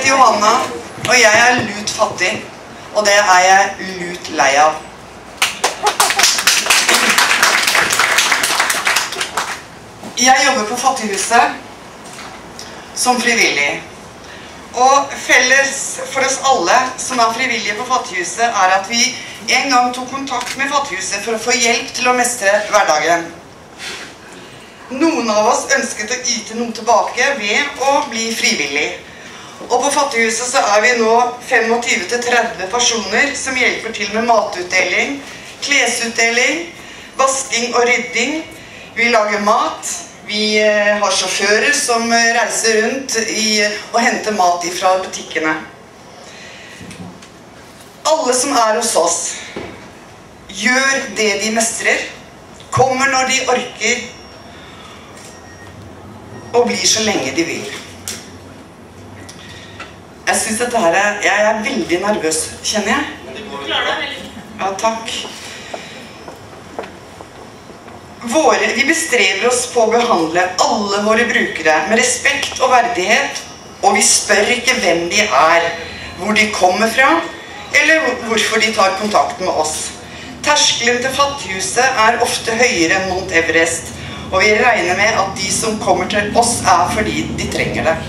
heter Johanna, og jeg er lut fattig, og det er jeg lut lei av. Jeg jobber på Fattighuset som frivillig. Og felles for oss alle som er frivillige på Fattighuset er at vi en gang tok kontakt med Fattighuset for å få hjelp til å mestre hverdagen. Noen av oss ønsket å yte noe tilbake ved å bli frivillig. Og på Fattighuset så er vi nå 25-30 personer som hjelper til med matutdeling, klesutdeling, vasking og rydding. Vi lager mat. Vi har sjåfører som reiser rundt og henter mat fra butikkene. Alle som er hos oss gjør det de mestrer, kommer når de orker, og blir så lenge de vil. Jeg synes dette her jeg er veldig nervøs, kjenner jeg. Ja, takk. Vi bestreber oss på å behandle alle våre brukere med respekt og verdighet, og vi spør ikke hvem de er, hvor de kommer fra, eller hvorfor de tar kontakt med oss. Terskelen til Fattighuset er ofte høyere enn Mount Everest, og vi regner med at de som kommer til oss er fordi de trenger det.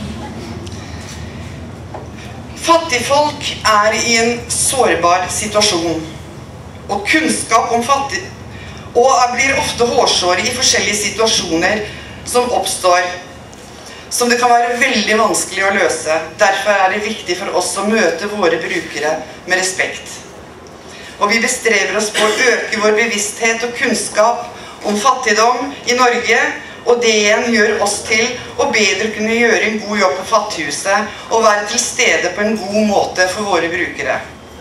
Fattigfolk er i en sårbar situasjon, og kunnskap om og blir ofte hårsåre i forskjellige situasjoner som oppstår, som det kan være veldig vanskelig å løse. Derfor er det viktig for oss å møte våre brukere med respekt. Og vi bestreber oss på å øke vår bevissthet og kunnskap om fattigdom i Norge, og det igjen gjør oss til å bedre kunne gjøre en god jobb på Fattighuset og være til stede på en god måte for våre brukere.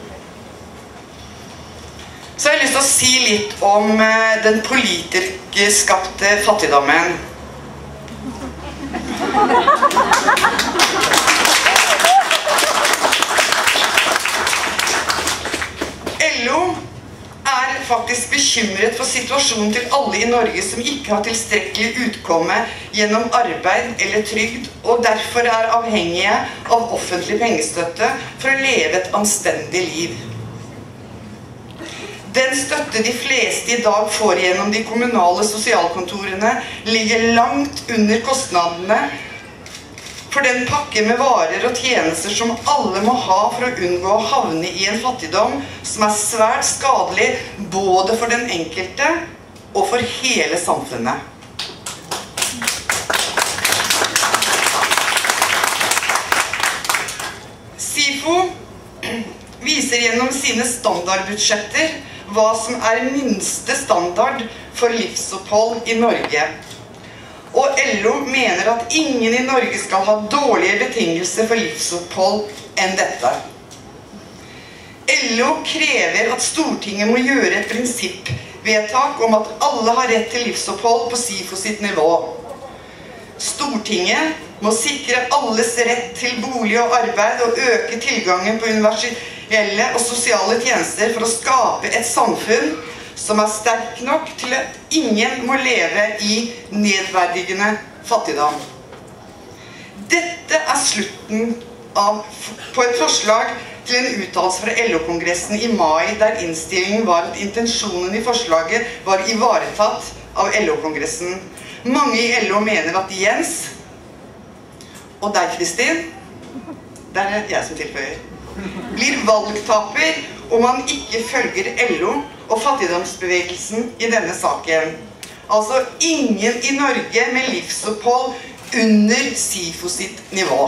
Så jeg har lyst til å si litt om den politikerskapte fattigdommen. LO er faktisk bekymret for situasjonen til alle i Norge som ikke har tilstrekkelig utkomme gjennom arbeid eller trygd, og derfor er avhengige av offentlig pengestøtte for å leve et anstendig liv. Den støtte de fleste i dag får gjennom de kommunale sosialkontorene ligger langt under kostnadene for den pakke med varer og tjenester som alle må ha for å unngå å havne i en fattigdom som er svært skadelig både for den enkelte og for hele samfunnet. SIFO viser gjennom sine standardbudsjetter hva som er minste standard for livsopphold i Norge. Og LO mener at ingen i Norge skal ha dårlige betingelser for livsopphold enn dette. LO krever at Stortinget må gjøre et prinsippvedtak om at alle har rett til livsopphold på SIFO sitt nivå. Stortinget må sikre alles rett til bolig og arbeid og øke tilgangen på universelle og sosiale tjenester for å skape et samfunn som er sterk nok til at ingen må leve i nedverdigende fattigdom. Dette er slutten på et forslag til en uttalelse fra LO-kongressen i mai, der innstillingen var at intensjonen i forslaget var ivaretatt av LO-kongressen. Mange i LO mener at Jens og deg, Kristin, det er jeg som tilføyer, blir valgtaper om man ikke følger LO og fattigdomsbevegelsen i denne saken. Altså ingen i Norge med livsopphold under SIFO sitt nivå.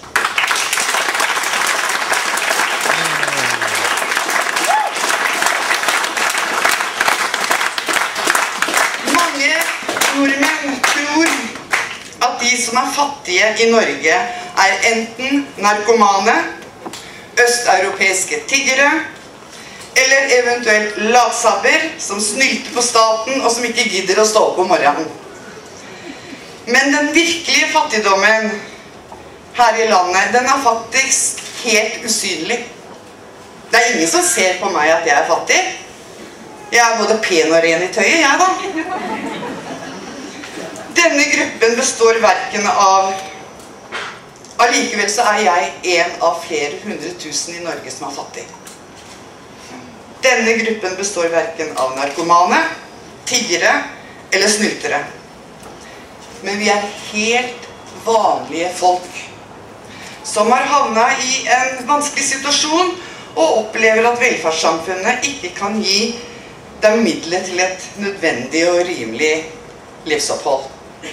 Mange nordmenn tror at de som er fattige i Norge er enten narkomane, østeuropeiske tiggere, eller eventuelt latsabber som snylter på staten og som ikke gidder å stå opp om morgenen. Men den virkelige fattigdommen her i landet, den er faktisk helt usynlig. Det er ingen som ser på meg at jeg er fattig. Jeg er både pen og ren i tøyet, jeg da. Denne gruppen består hverken av Allikevel så er jeg en av flere 100 000 i Norge som er fattig. Denne gruppen består hverken av narkomane, tiggere eller snyltere. Men vi er helt vanlige folk som har havnet i en vanskelig situasjon og opplever at velferdssamfunnet ikke kan gi dem midler til et nødvendig og rimelig livsopphold.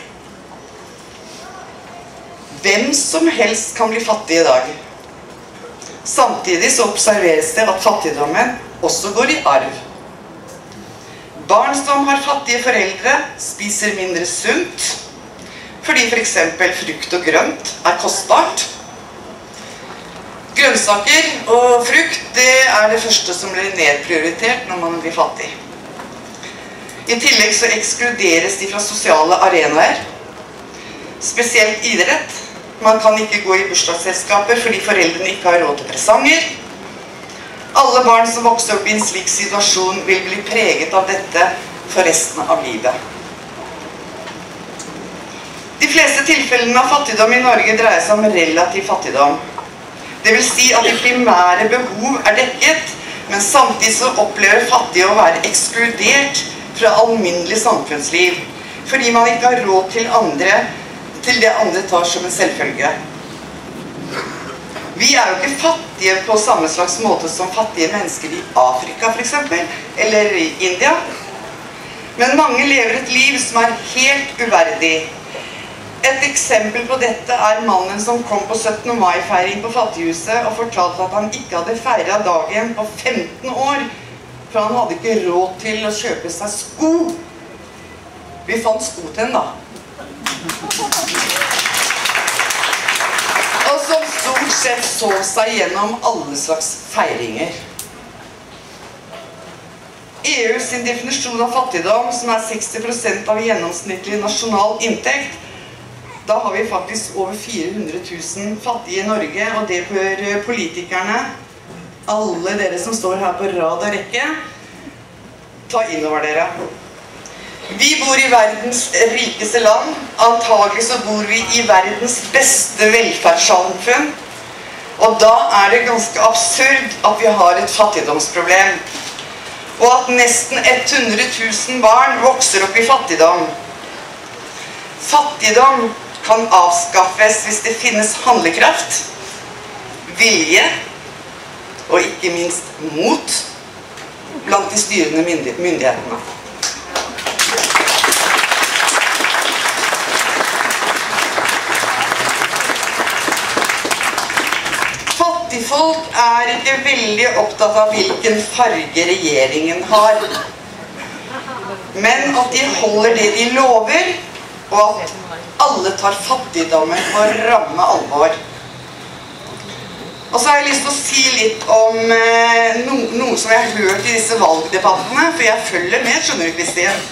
Hvem som helst kan bli fattig i dag. Samtidig så observeres det at fattigdommen også går i arv. Barn som har fattige foreldre spiser mindre sunt, fordi for eksempel frukt og grønt er kostbart. Grønnsaker og frukt, det er det første som blir nedprioritert når man blir fattig. I tillegg så ekskluderes de fra sosiale arenaer, spesielt idrett. Man kan ikke gå i bursdagsselskaper fordi foreldrene ikke har råd til presanger. Alle barn som vokser opp i en slik situasjon vil bli preget av dette for resten av livet. De fleste tilfellene av fattigdom i Norge dreier seg om relativ fattigdom. Det vil si at de primære behov er dekket, men samtidig så opplever fattige å være ekskludert fra alminnelig samfunnsliv, fordi man ikke har råd til det andre tar som en selvfølge. Vi er jo ikke fattige på samme slags måte som fattige mennesker i Afrika for eksempel, eller i India. Men mange lever et liv som er helt uverdig. Et eksempel på dette er mannen som kom på 17. mai-feiring på Fattighuset og fortalte at han ikke hadde feiret dagen på 15 år, for han hadde ikke råd til å kjøpe seg sko. Vi fant sko til den da. Og som stort sett så seg gjennom alle slags feiringer. EU sin definisjon av fattigdom, som er 60% av gjennomsnittlig nasjonal inntekt, da har vi faktisk over 400 000 fattige i Norge, og det bør politikerne, alle dere som står her på rad og rekke, ta inn over dere. Vi bor i verdens rikeste land, antagelig så bor vi i verdens beste velferdssamfunn, og da er det ganske absurd at vi har et fattigdomsproblem, og at nesten 100 000 barn vokser opp i fattigdom. Fattigdom kan avskaffes hvis det finnes handlekraft, vilje og ikke minst mot blant de styrende myndighetene. Fattigfolk er ikke veldig opptatt av hvilken farge regjeringen har, men at de holder det de lover, og at alle tar fattigdommen på ramme alvor. Og så har jeg lyst til å si litt om noe som jeg har hørt i disse valgdebattene, for jeg følger med, skjønner du, Kristin?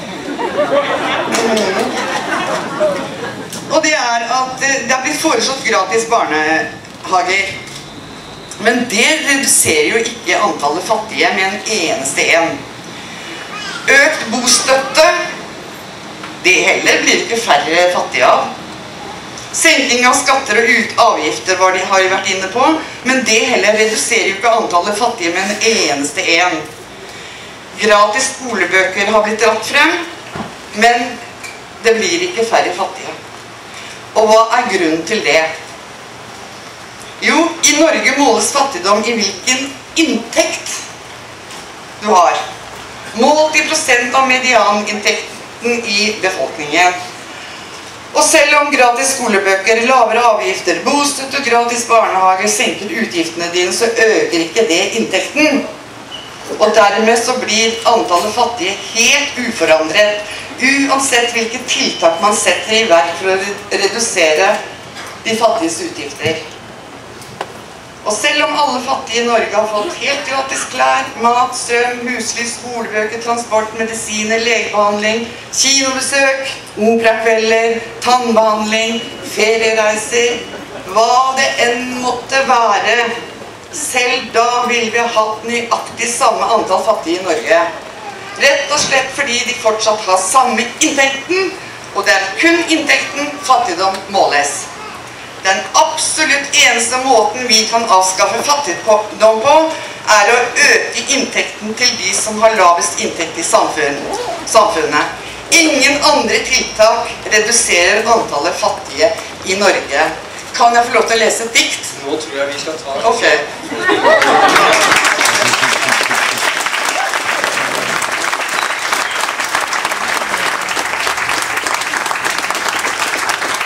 Og det er at det har blitt foreslått gratis barnehager. Men det reduserer jo ikke antallet fattige med en eneste en. Økt bostøtte, det heller blir ikke færre fattige av. Senking av skatter og avgifter var de har vært inne på, men det heller reduserer jo ikke antallet fattige med en eneste en. Gratis skolebøker har blitt dratt frem, men det blir ikke færre fattige. Og hva er grunnen til det? Jo, i Norge måles fattigdom i hvilken inntekt du har. Målt i prosent av medianinntekten i befolkningen. Og selv om gratis skolebøker, lavere avgifter, bostøtte og gratis barnehager senker utgiftene dine, så øker ikke det inntekten. Og dermed så blir antallet fattige helt uforandret, uansett hvilke tiltak man setter i verk for å redusere de fattiges utgifter. Og selv om alle fattige i Norge har fått helt gratis klær, mat, strøm, husly, skolebøker, transport, medisiner, legebehandling, kinobesøk, operakvelder, tannbehandling, feriereiser, hva det enn måtte være, selv da vil vi ha hatt nøyaktig samme antall fattige i Norge. Rett og slett fordi de fortsatt har samme inntekten, og det er kun inntekten fattigdom måles. Den absolutt eneste måten vi kan avskaffe fattigdom på, er å øke inntekten til de som har lavest inntekt i samfunnet. Ingen andre tiltak reduserer antallet fattige i Norge. Kan jeg få lov til å lese et dikt? Nå tror jeg vi skal ta det. Ok.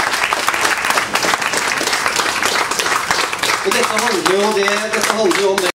Og dette handler jo om det